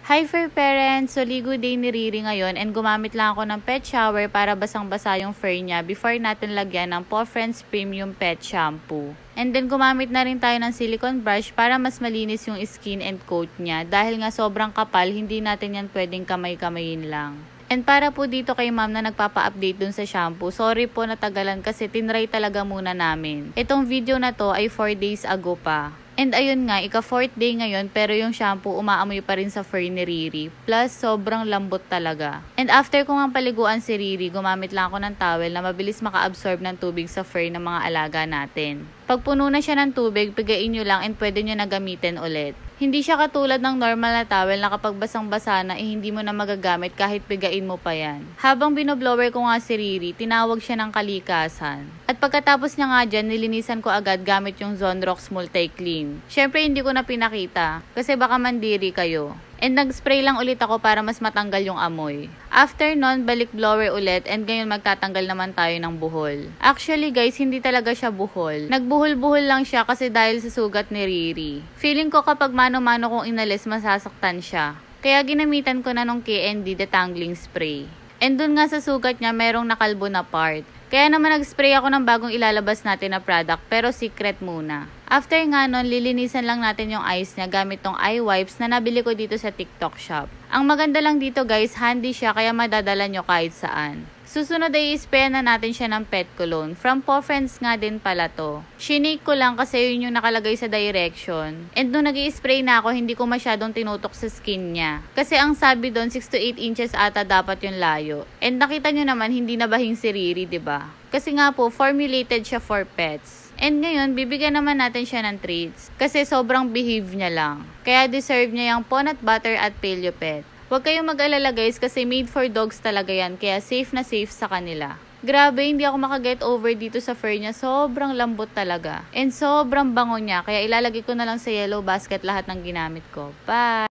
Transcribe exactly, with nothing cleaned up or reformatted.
Hi fur parents! So ligo day ni Riri ngayon and gumamit lang ako ng pet shower para basang-basa yung fur niya before natin lagyan ng Paw Friends Premium Pet Shampoo. And then gumamit na rin tayo ng silicone brush para mas malinis yung skin and coat niya dahil nga sobrang kapal, hindi natin yan pwedeng kamay-kamayin lang. And para po dito kay ma'am na nagpapa-update dun sa shampoo, sorry po natagalan kasi tinry talaga muna namin. Itong video na to ay four days ago pa. And ayun nga, ika-fourth day ngayon pero yung shampoo umaamoy pa rin sa fur ni Riri. Plus, sobrang lambot talaga. And after ko nga paliguan si Riri, gumamit lang ako ng towel na mabilis maka-absorb ng tubig sa fur ng mga alaga natin. Pag puno na siya ng tubig, pigain nyo lang and pwede nyo na gamitin ulit. Hindi siya katulad ng normal na towel na kapag basang-basa na eh hindi mo na magagamit kahit pigain mo pa yan. Habang binoblower ko nga si Riri, tinawag siya ng kalikasan. At pagkatapos niya nga dyan, nilinisan ko agad gamit yung Zonrox Multi-Clean. Syempre hindi ko na pinakita kasi baka mandiri kayo. And nag-spray lang ulit ako para mas matanggal yung amoy. After nun, balik blower ulit and ngayon magtatanggal naman tayo ng buhol. Actually guys, hindi talaga siya buhol. Nagbuhol-buhol lang siya kasi dahil sa sugat ni Riri. Feeling ko kapag mano-mano kong inalis, masasaktan siya. Kaya ginamitan ko na nung K N D detangling spray. And dun nga sa sugat niya, merong nakalbo na part. Kaya naman nag-spray ako ng bagong ilalabas natin na product pero secret muna. After nga nun, lilinisan lang natin yung eyes niya gamit tong eye wipes na nabili ko dito sa TikTok shop. Ang maganda lang dito guys, handy siya kaya madadala nyo kahit saan. Susunod ay i-spray na natin siya ng pet cologne. From Paw Friends nga din pala to. Shinake ko lang kasi yun yung nakalagay sa direction. And nung nag-i-spray na ako, hindi ko masyadong tinutok sa skin niya. Kasi ang sabi doon, six to eight inches ata dapat yung layo. And nakita nyo naman, hindi nabahing si Riri, diba? Kasi nga po, formulated siya for pets. And ngayon, bibigyan naman natin siya ng treats. Kasi sobrang behave niya lang. Kaya deserve niya yung peanut butter at Paleo Pet. Huwag kayong mag-alala guys kasi made for dogs talaga yan. Kaya safe na safe sa kanila. Grabe, hindi ako makaget over dito sa fur niya. Sobrang lambot talaga. And sobrang bango niya. Kaya ilalagay ko na lang sa yellow basket lahat ng ginamit ko. Bye!